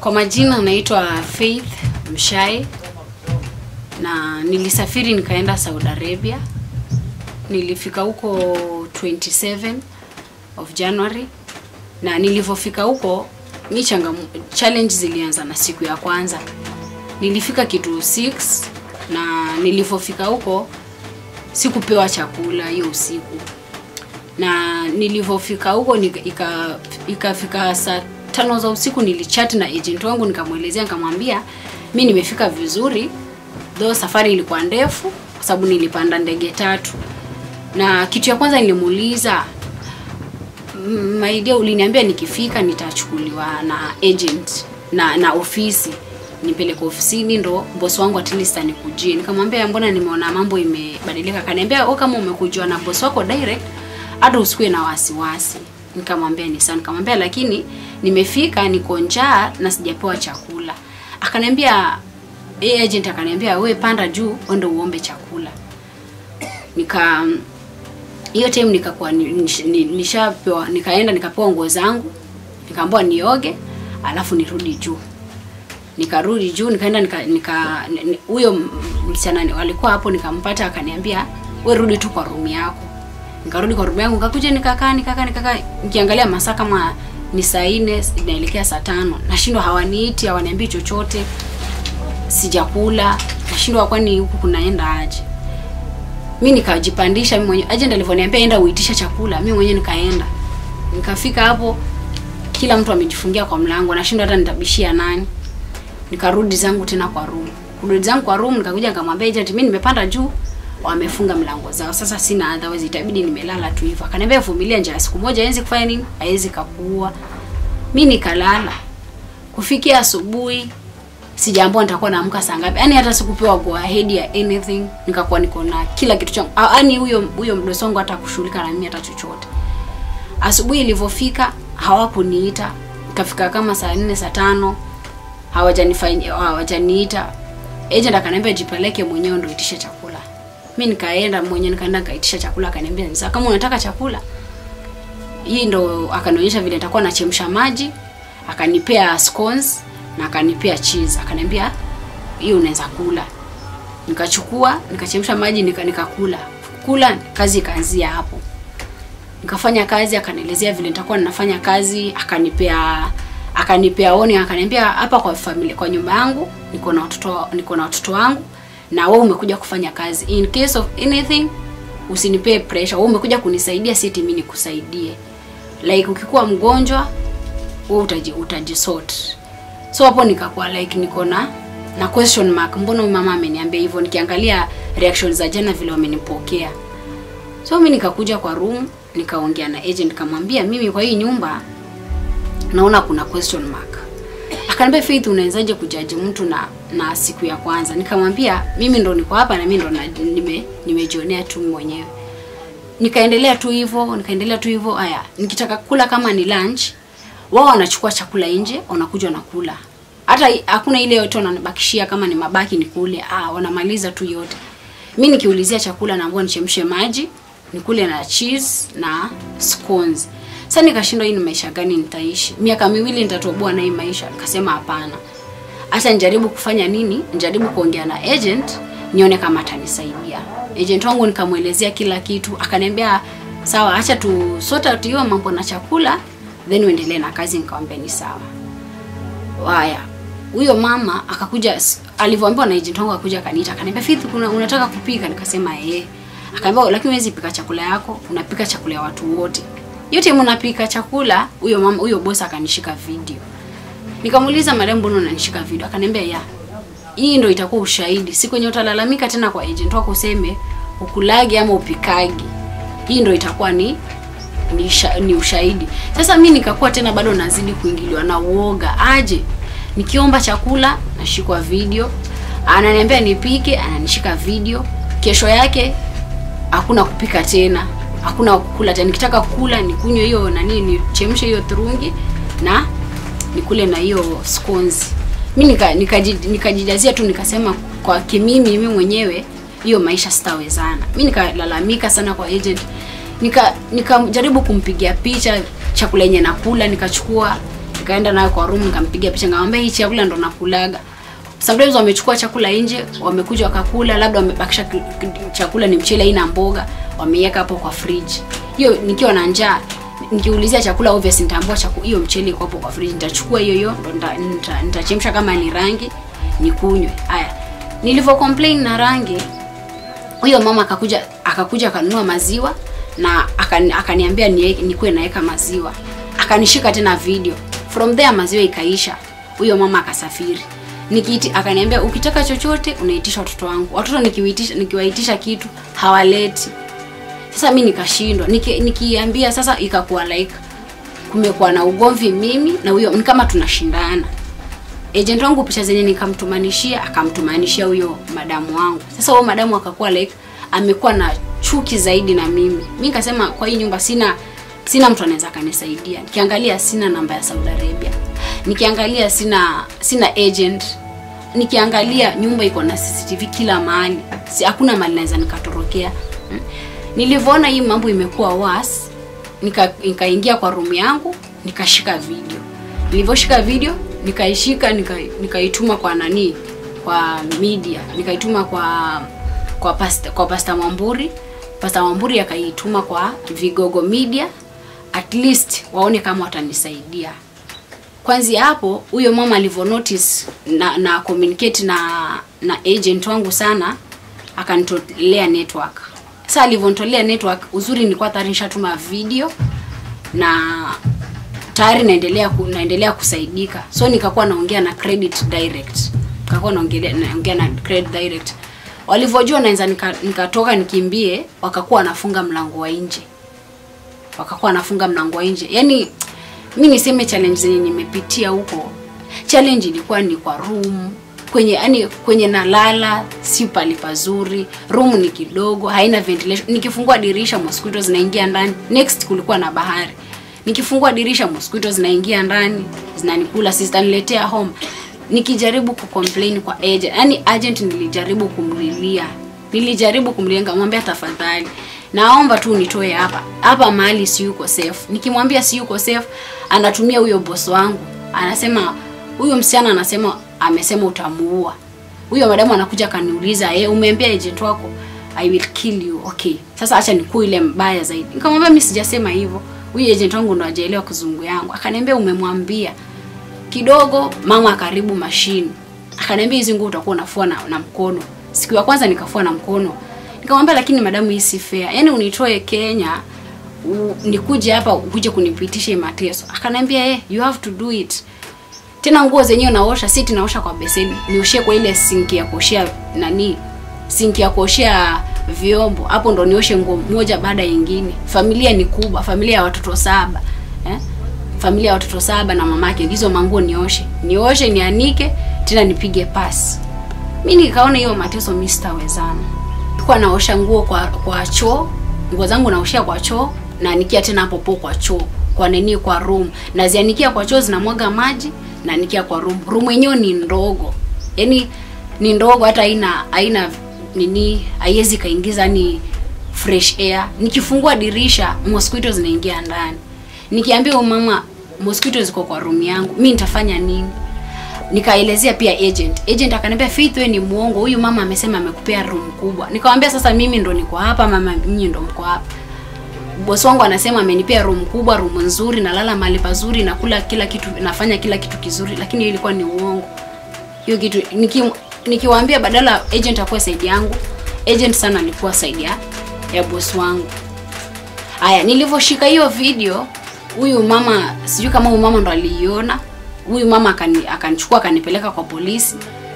Kwa majina naitwa Faith Mshai na nilisafiri nikaenda Saudi Arabia. Nilifika huko 27 of January na nilivofika huko challenge zilianza na siku ya kwanza. Nilifika kitu 6 na nilivofika huko sikupewa chakula hiyo usiku. Na nilivofika huko ikafika saa 5 za usiku nilichat na agent wangu nikamuelezea nikamwambia mimi nimefika vizuri, though safari ilikuwa ndefu kwa sababu nilipanda ndege 3. Na kitu ya kwanza nilimuuliza, my idea uliniambia nikifika nitachukuliwa na agent na ofisi, nipeleke ofisini ndo boss wangu at least anikujie. Nikamwambia mbona nimeona mambo imebadilika. Akaniambia kama umekujua na boss wako direct hata usikue na wasiwasi. Nikamwambia ni sawa. Nikamwambia lakini nimefika niko njaa na sijapewa chakula. Akaniambia agent akaniambia wewe panda juu uende uombe chakula. Hiyo time nikakuwa nishapewa, nikaenda nikapewa nguo zangu, nikaambiwa nioge alafu nirudi juu. Nikarudi juu nikaenda huyo msichana alikuwa hapo nikampata akaniambia wewe rudi tu kwa room yako. Nikarudi kwa room yangu nikakuja nikakaa nikiangalia masaa kama ni saa 4 inaelekea saa 5. Nashindwa hawaniiti, hawaniambii chochote. Sijakula. Nashindwa kwani huku kunaenda aje. Mimi nikajipandisha mimi mwenyewe. Agent alivyoniambia enda uitisha chakula, mimi mwenyewe nikaenda. Nikafika hapo kila mtu amejifungia kwa mlango. Nashindwa hata nitabishia nani. Nikarudi zangu tena kwa room. Kurudi zangu kwa room nikakuja nikamwambia agent mimi nimepanda juu wamefunga mlango zao. Sasa sina otherwise itabidi nimelala tu hivyo. Akaniambia vumilia njaa siku moja haiwezi kufanya nini? Haiwezi kakuua. Mimi nikalala. Kufikia asubuhi sijaambiwa nitakuwa naamka saa ngapi. Yaani hata sikupewa go ahead ya anything. Nikakuwa niko na kila kitu changu. Yaani huyo mdoso wangu hata kushughulika na mimi hata chochote. Asubuhi ilivofika hawakuniita. Ikafika kama saa 4 saa 5 hawajaniita. Agent akaniambia jipeleke mwenyewe ndio uitishe chakula. Mimi nikaenda mwenyewe nikaenda kaitisha chakula. Akaniambia sasa kama unataka chakula hii ndo akanionyesha vile nitakuwa nachemsha maji, akanipea scones na akanipea cheese. Akaniambia hiyo unaweza kula. Nikachukua, nikachemsha maji nikakula. Kula kazi ikaanzia hapo. Nikafanya kazi, akanielezea vile nitakuwa ninafanya kazi, akanipea oni, akaniambia hapa kwa familia, kwa nyumba yangu niko na watoto wangu na wewe umekuja kufanya kazi. In case of anything usinipee pressure. Wewe umekuja kunisaidia, si eti mimi nikusaidie. Like ukikuwa mgonjwa wewe utajisort. So hapo nikakuwa like niko na question mark. Mbona mama ameniambia hivyo? Nikiangalia reactions za jana vile wamenipokea. So mimi nikakuja kwa room, nikaongea na agent nikamwambia mimi kwa hii nyumba naona kuna question mark. Akaniambia Faith unawezaje kujaji mtu na siku ya kwanza? Nikamwambia mimi ndo niko hapa na mimi ndo nimejionea tu mwenyewe. Nikaendelea tu hivyo. Haya, nikitaka kula kama ni lunch, wao wanachukua chakula nje, wanakuja wanakula. Hata hakuna ile yote wananibakishia kama ni mabaki nikule. Wanamaliza tu yote. Mimi nikiulizia chakula naambiwa nichemshe maji, nikule na cheese na scones. Sasa nikashindwa hii ni maisha gani nitaishi? Miaka 2 nitatoboa na hii maisha. Nikasema hapana. Acha nijaribu kufanya nini? Nijaribu kuongea na agent nione kama atanisaidia. Agent wangu nikamuelezea kila kitu. Akaniambia sawa, acha tu sort out hiyo mambo na chakula then uendelee na kazi. Nikamwambia ni sawa. Haya. Huyo mama akakuja, alivyoambiwa na agent wangu akakuja akaniita. Akaniambia Faith unataka kupika? Nikasema Akaniambia lakini huwezi pika chakula yako, unapika chakula ya watu wote. Yote mnapika chakula. Huyo boss akanishika video. Nikamuuliza madam mbona unanishika video? Akaniambia hii ndio itakuwa ushahidi. Siku yenye utalalamika tena kwa agent wako useme ukulagi ama upikagi. Hii ndio itakuwa ni ushahidi. Sasa mimi nikakuwa tena bado nazidi kuingiliwa na uoga. Aje nikiomba chakula nashikwa video. Ananiambia nipike, ananishika video. Kesho yake hakuna kupika tena. Hakuna kukula tena. Nikitaka kukula nikunywe hiyo nichemshe hiyo turungi na nikule na hiyo scones. Mimi nikajijazia tu nikasema kwa mimi mwenyewe hiyo maisha sitawezana. Mimi nikalalamika sana kwa agent. Nikajaribu kumpigia picha chakula yenye nakula, nikachukua Nikaenda nayo kwa room nikampiga picha, nikamwambia hii chakula ndo nakulaga. Sometimes wamechukua chakula nje, wamekuja wakakula, labda wamebakisha chakula ni mchele ina mboga, wameiweka hapo kwa fridge. Hiyo nikiwa na njaa, nikiulizia chakula obvious nitaambia hiyo mchele iko hapo kwa fridge, nitachukua hiyo ndo nitachemsha kama ni rangi nikunywe. Haya, nilivyo complain na rangi, huyo mama akakuja akanunua maziwa na akaniambia nikuwe naeka maziwa. Akanishika tena video. From there maziwa ikaisha. Huyo mama akasafiri. Akaniambia ukitaka chochote unaitisha watoto wangu. Watoto nikiwaitisha kitu hawaleti. Sasa mimi nikashindwa. Nikiambia sasa ikakuwa like kumekuwa na ugomvi mimi na huyo, ni kama tunashindana. Agent wangu picha zenye nikamtumanishia, akamtumanishia huyo madamu wangu. Sasa huyo madamu akakuwa like amekuwa na chuki zaidi na mimi. Mimi nikasema kwa hii nyumba sina mtu anaweza kanisaidia. Nikiangalia sina namba ya Saudi Arabia. Nikiangalia sina agent. Nikiangalia nyumba iko na CCTV kila mahali. Hakuna mahali naweza nikatorokea. Nilivyoona hii mambo imekuwa worse, nikaingia kwa room yangu, nikashika video. Nilivyoshika video, nikaituma kwa nani? Kwa media. Nikaituma kwa Pastor Mwamburi. Pastor Mwamburi akaituma kwa Vigogo Media, at least waone kama watanisaidia. Kwanza hapo huyo mama alivyo notice na communicate na agent wangu sana, akanitolea network. Sasa alivyonitolea network, uzuri nilikuwa tayari nishatuma video na tayari naendelea kusaidika. So nikakuwa naongea na Credit Direct. Naongea na Credit Direct. Walivyojua naweza nikatoka nikimbie, wakakuwa wanafunga mlango wa nje. Yaani mimi niseme challenge zenye nimepitia huko. Challenge ilikuwa ni kwa room, kwenye nalala si pali pazuri, room ni kidogo, haina ventilation. Nikifungua dirisha mosquitoes zinaingia ndani. Next kulikuwa na bahari. Nikifungua dirisha mosquitoes zinaingia ndani, zinanikula, sister niletea home. Nikijaribu kucomplain kwa agent, yani agent nilijaribu kumlilia. Nikamwambia tafadhali, naomba tu nitoe hapa mahali si yuko safe. Nikimwambia si yuko safe, anatumia huyo boss wangu. Anasema huyo msichana amesema utamuua. Huyo madamu anakuja kaniuliza, umeambia agent wako I will kill you. Okay, sasa acha nikue ile mbaya zaidi. Nikamwambia mimi sijasema hivyo. Huyo agent wangu ndo hajaelewa kizungu yangu. Akaniambia umemwambia. Kidogo mama karibu machine. Akaniambia hizi nguo utakuwa unafua na mkono. Siku ya kwanza nikafua na mkono. Nikamwambia lakini madamu hii si fair. Yaani unitoe Kenya nikuje hapa ukuje kunipitisha mateso. Akaniambia you have to do it. Tena nguo zenyewe naosha, si naosha kwa beseni. Nioshe kwa ile sinki ya kuoshea sinki ya kuoshea vyombo. Hapo ndo nioshe nguo moja baada nyingine. Familia ni kubwa, familia ya watoto 7. Familia ya watoto 7 na mamake, hizo manguo nioshe nianike, tena nipige pasi. Mimi nikaona hiyo mateso mimi sitawezana. Nilikuwa naosha nguo kwa choo, nguo zangu naoshia kwa choo na nikia tena hapo kwa choo, kwa room. Nazianikia kwa choo zinamwaga maji na nikia kwa room. Room yenyewe ni ndogo. Yaani ni ndogo hata haina haiwezi kaingiza ni fresh air. Nikifungua dirisha mosquitoes zinaingia ndani. Nikiambia mama mosquitoes ziko kwa room yangu, mimi nitafanya nini? Nikaelezea pia agent akaniambia Faith wewe ni muongo, huyu mama amesema amekupea room kubwa. Nikamwambia sasa mimi ndo niko hapa, mama nyinyi ndo mko hapa. Boss wangu anasema amenipea room kubwa, room nzuri, nalala mahali pazuri, nakula kila kitu, nafanya kila kitu kizuri, lakini ilikuwa ni uongo. Hiyo kitu nikiwaambia badala agent akuwe side yangu, agent sana alikuwa side ya boss wangu. Haya, nilivyoshika hiyo video, huyu mama sijui kama huyu mama ndo aliiona. Huyu mama akanichukua akanipeleka kwa polisi.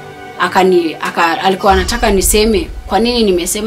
Alikuwa anataka niseme kwa nini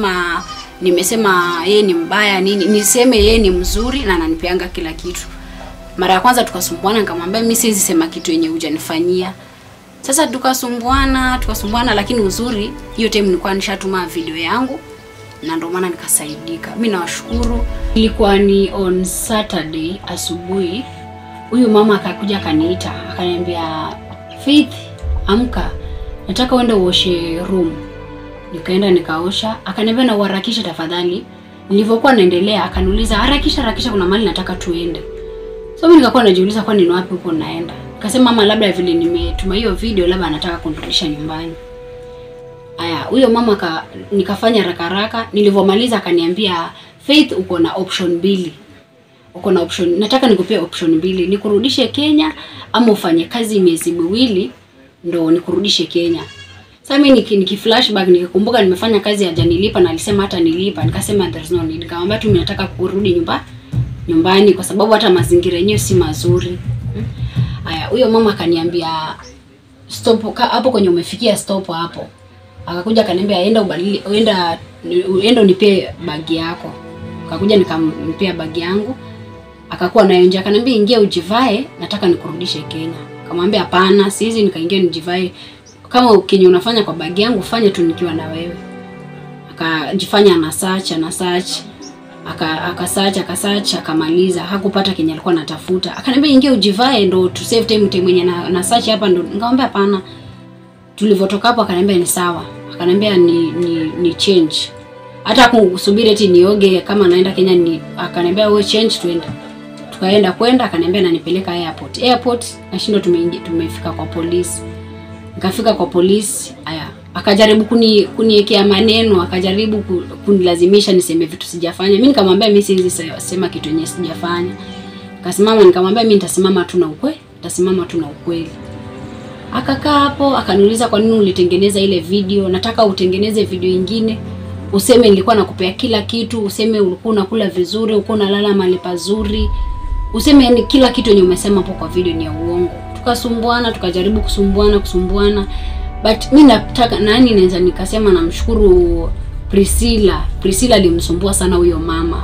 nimesema yeye ni mbaya nini, niseme yeye ni mzuri na ananipeanga kila kitu. Mara ya kwanza tukasumbuana, nikamwambia mimi siwezi sema kitu yenye hujanifanyia. Sasa tukasumbuana lakini uzuri hiyo time nilikuwa nishatuma video yangu na ndio maana nikasaidika. Mimi nawashukuru. Ilikuwa ni on Saturday asubuhi. Huyu mama akakuja akaniita, akaniambia Faith, amka, nataka uende uoshe room. Nikaenda nikaosha, akaniambia na uharakishe tafadhali. Nilivyokuwa naendelea akaniuliza harakisha kuna mahali nataka tuende. So mimi nikakuwa najiuliza kwa nini wapi huko naenda. Nikasema mama, labda vile nimetuma hiyo video labda anataka kunirudisha nyumbani. Aya, huyo mama nikafanya haraka. Nilivomaliza akaniambia, Faith, uko na option 2. Uko na option, nataka nikupie option 2. Nikurudishe Kenya ama ufanye kazi miezi 2 ndo nikurudishe Kenya. Sasa mimi nikiflashback nikikumbuka nimefanya kazi hajanilipa na alisema hata nilipa. Nikasema there's no need. Nikamwambia tu mimi nataka kurudi nyumbani kwa sababu hata mazingira yenyewe si mazuri. Aya, huyo mama akaniambia stop hapo kwenye umefikia, stop hapo. Akakuja akaniambia enda unipe bagi yako. Akakuja nikampea bagi yangu. Akakuwa nayo nje, akaniambia ingia ujivae, nataka nikurudishe Kenya. Akamwambia hapana, siwezi nikaingia nijivae. Kama kenye unafanya kwa bagi yangu fanye tu nikiwa na wewe. Akajifanya ana search. Akasearch akamaliza, hakupata kenye alikuwa anatafuta. Akaniambia ingia ujivae ndo to save time mwenye na search hapa ndo. Nikamwambia hapana. Tulivotoka hapo akaniambia ni sawa. Akaniambia ni change. Hata kusubiri eti nioge kama naenda Kenya akaniambia wewe change twende. Tukaenda akaniambia ananipeleka airport. Nashindo tumefika kwa polisi. Nikafika kwa polisi. Aya, akajaribu kuniwekea maneno, akajaribu kunilazimisha niseme vitu sijafanya. Mimi nikamwambia mimi siwezi sema kitu yenye sijafanya. Nikamwambia mimi nitasimama tu na ukweli. Akakaa hapo akaniuliza kwa nini ulitengeneza ile video? Nataka utengeneze video nyingine. Useme nilikuwa nakupea kila kitu, useme ulikuwa unakula vizuri, ulikuwa unalala mahali pazuri. Useme yani kila kitu yenye umesema hapo kwa video ni ya uongo. Tukasumbuana, tukajaribu kusumbuana. But mimi nataka naweza nikasema namshukuru Priscilla. Priscilla alimsumbua sana huyo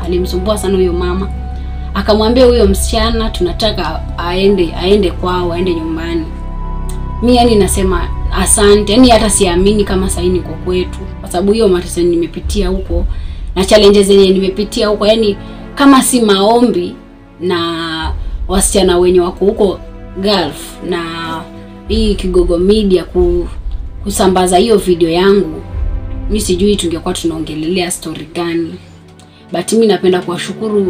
mama. Akamwambia huyo msichana tunataka aende kwao, aende nyumbani. Mimi yani nasema asante. Yani hata siamini kama sasa niko kwetu. Kwa sababu hiyo mateso nimepitia huko na challenges zenye nimepitia huko, yani kama si maombi na wasichana wenye wako huko Gulf na hii Kigogo Media kusambaza hiyo video yangu, mimi sijui tungekuwa tunaongelelea story gani. But mimi napenda kuwashukuru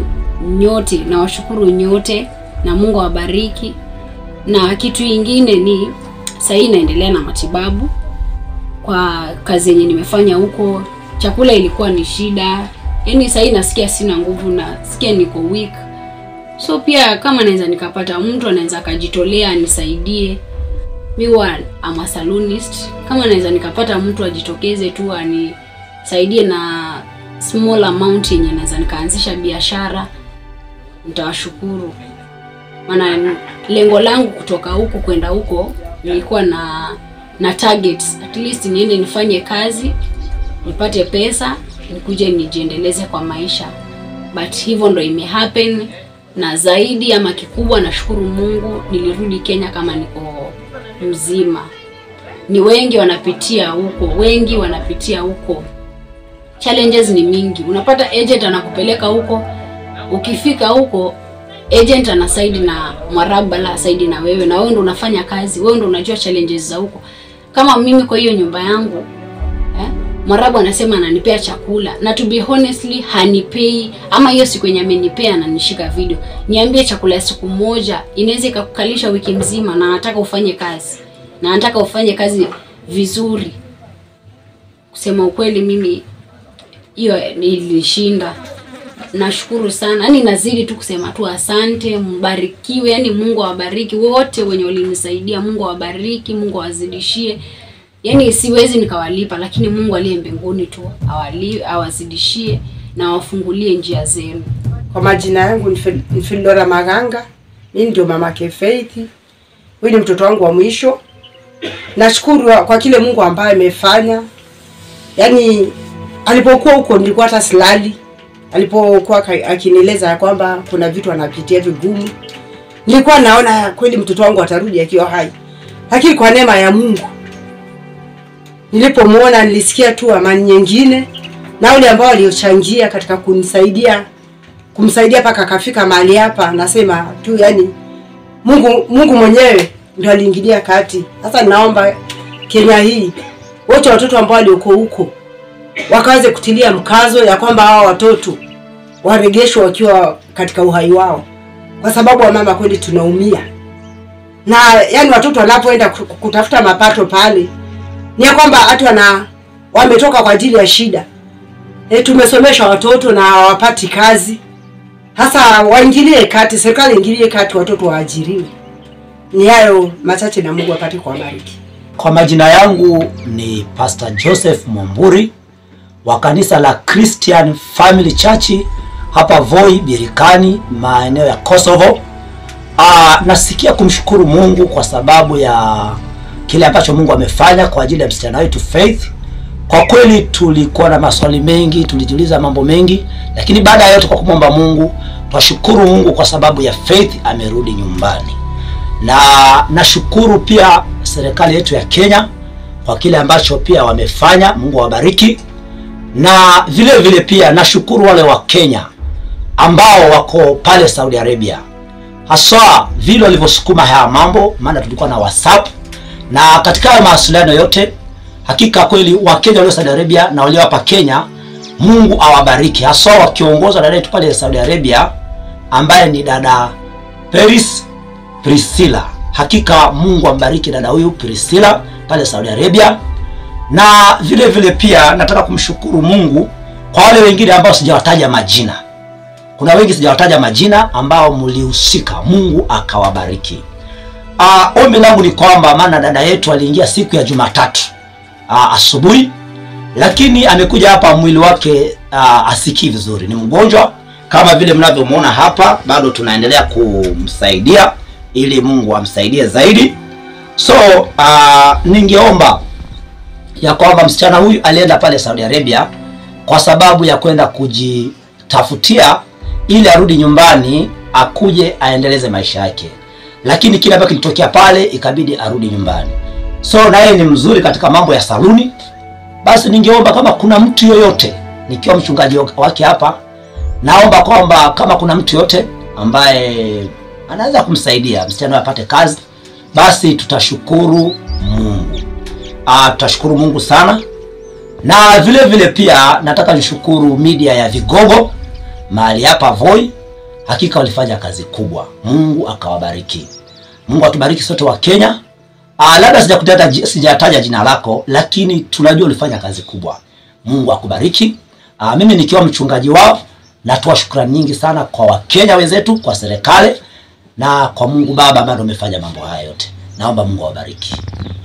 nyote na Mungu awabariki. Na kitu kingine ni sasa naendelea na matibabu kwa kazi yenye nimefanya huko. Chakula ilikuwa ni shida. Yaani sasa nasikia sina nguvu, nasikia niko weak. So pia kama naweza nikapata mtu anaweza kujitolea anisaidie. Mimi am a salonist. Kama naweza nikapata mtu ajitokeze tu anisaidie na small amount yenye naweza nikaanzisha biashara, nitawashukuru. Maana lengo langu kutoka huko kwenda huko nilikuwa na targets. At least niende nifanye kazi, nipate pesa, nikuje nijiendeleze kwa maisha. But hivyo ndo imehappen. Na zaidi ama kikubwa nashukuru Mungu nilirudi Kenya kama niko mzima. Ni wengi wanapitia huko. Challenges ni mingi. Unapata agent anakupeleka huko. Ukifika huko agent anasaidi na Mwarabu la saidi na wewe ndo unafanya kazi. Wewe ndo unajua challenges za huko. Kama mimi kwa hiyo nyumba yangu Mwarabu anasema ananipea chakula na to be honestly hanipei, ama hiyo siku yenye amenipea ananishika video. Niambie chakula ya siku moja inaweza ikakukalisha wiki mzima na nataka ufanye kazi. Na nataka ufanye kazi vizuri. Kusema ukweli mimi hiyo nilishinda. Nashukuru sana. Yaani nazidi tu kusema tu asante, mbarikiwe. Yaani Mungu awabariki wote wenye walinisaidia. Mungu awabariki, Mungu awazidishie. Yaani siwezi nikawalipa, lakini Mungu aliye mbinguni tu awazidishie na awafungulie njia zenu. Kwa majina yangu ni Philora Maganga. Mimi ndio mamake Faith. Huyu ni mtoto wangu wa mwisho. Nashukuru kwa kile Mungu ambaye amefanya. Yaani alipokuwa huko nilikuwa hata silali. Alipokuwa akinieleza kwamba kuna vitu anapitia vigumu, nilikuwa naona kweli mtoto wangu atarudi akiwa hai. Lakini kwa neema ya Mungu nilipomuona nilisikia tu amani nyingine, na wale ambao waliochangia katika kumsaidia paka akafika mahali hapa. Nasema tu yani Mungu mwenyewe ndio aliingilia kati. Sasa naomba Kenya hii wote watoto ambao walioko huko wakaanze kutilia mkazo ya kwamba hao watoto waregeshwe wakiwa katika uhai wao, kwa sababu wa mama kweli tunaumia. Na yani watoto wanapoenda kutafuta mapato pale, ni kwamba watu wametoka kwa ajili ya shida. Tumesomesha watoto na hawapati kazi. Sasa waingilie kati, serikali ingilie kati, watoto waajiriwe. Ni hayo machache, na Mungu apate kuwabariki. Kwa majina yangu ni Pastor Joseph Mwamburi wa kanisa la Christian Family Church hapa Voi Birikani, maeneo ya Kosovo. Nasikia kumshukuru Mungu kwa sababu ya kile ambacho Mungu amefanya kwa ajili ya msichana wetu Faith. Kwa kweli tulikuwa na maswali mengi, tulijiuliza mambo mengi, lakini baada ya yote kwa kumwomba Mungu, twashukuru Mungu kwa sababu ya Faith amerudi nyumbani. Na nashukuru pia serikali yetu ya Kenya kwa kile ambacho pia wamefanya, Mungu awabariki. Na vile vile pia nashukuru wale wa Kenya ambao wako pale Saudi Arabia. Haswa vile walivyosukuma haya mambo, maana tulikuwa na WhatsApp. Na katika mawasiliano yote, hakika kweli wa Kenya walio Saudi Arabia na walio hapa Kenya, Mungu awabariki. Haswa wakiongozwa na dada yetu pale Saudi Arabia ambaye ni dada Priscilla. Hakika Mungu ambariki dada huyu Priscilla pale Saudi Arabia. Na vile vile pia nataka kumshukuru Mungu kwa wale wengine ambao sijawataja majina. Kuna wengi sijawataja majina ambao mlihusika, Mungu akawabariki. Ombi langu ni kwamba, maana dada yetu aliingia siku ya Jumatatu asubuhi, lakini amekuja hapa mwili wake asikii vizuri, ni mgonjwa kama vile mnavyomuona hapa. Bado tunaendelea kumsaidia ili Mungu amsaidie zaidi. So ningeomba ya kwamba msichana huyu alienda pale Saudi Arabia kwa sababu ya kwenda kujitafutia ili arudi nyumbani akuje aendeleze maisha yake, lakini kile ambacho kilitokea pale ikabidi arudi nyumbani. So na yeye ni mzuri katika mambo ya saluni. Basi ningeomba kama kuna mtu yoyote, nikiwa mchungaji wake hapa, naomba kwamba kama kuna mtu yote ambaye anaweza kumsaidia msichana apate kazi, basi tutashukuru Mungu. Tutashukuru Mungu sana. Na vile vile pia nataka nishukuru media ya Vigogo mahali hapa Voi. Hakika walifanya kazi kubwa, Mungu akawabariki. Mungu atubariki sote wa Kenya. Labda sijataja jina lako, lakini tunajua ulifanya kazi kubwa. Mungu akubariki. Mimi nikiwa mchungaji wao natoa shukrani nyingi sana kwa Wakenya wenzetu, kwa serikali na kwa Mungu Baba ambaye amefanya mambo haya yote. Naomba Mungu awabariki.